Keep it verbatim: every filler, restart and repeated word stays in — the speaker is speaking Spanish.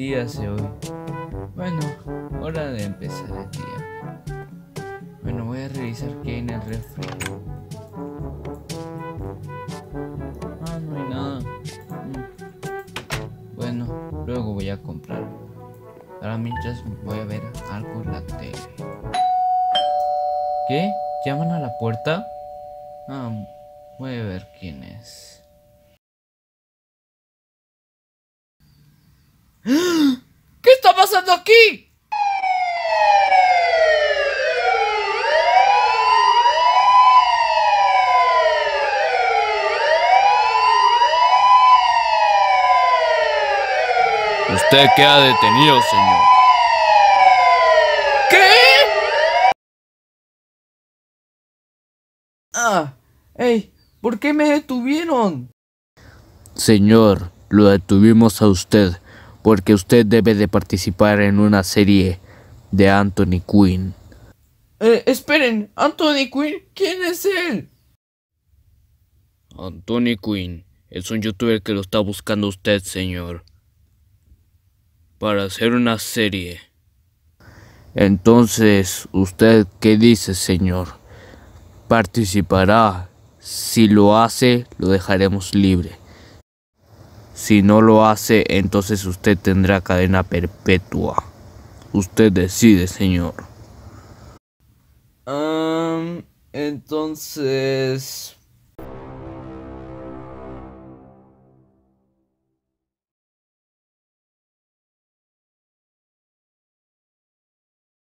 día hace hoy? Bueno, hora de empezar el día. Bueno, voy a revisar qué hay en el refri. Ah, no hay nada. Mm. Bueno, luego voy a comprar. Ahora mientras voy a ver algo en la tele. ¿Qué? ¿Llaman a la puerta? Ah, voy a ver quién es. ¿Qué está pasando aquí? Usted queda detenido, señor. ¿Qué? Ah, hey, ¿por qué me detuvieron? Señor, lo detuvimos a usted porque usted debe de participar en una serie de Anthony Quinn. Eh, esperen, Anthony Quinn, ¿quién es él? Anthony Quinn es un youtuber que lo está buscando usted, señor, para hacer una serie. Entonces, ¿usted qué dice, señor? ¿Participará? Si lo hace, lo dejaremos libre. Si no lo hace, entonces usted tendrá cadena perpetua. Usted decide, señor. Um, entonces...